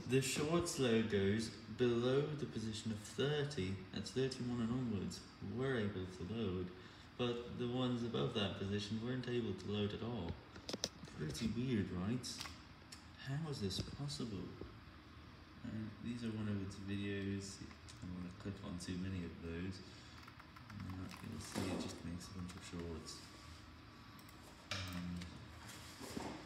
The shorts logos below the position of 30, that's 31 and onwards, were able to load, but the ones above that position weren't able to load at all. Pretty weird, right? How is this possible? These are one of its videos. I don't want to click on too many of those. You'll see it just makes a bunch of shorts.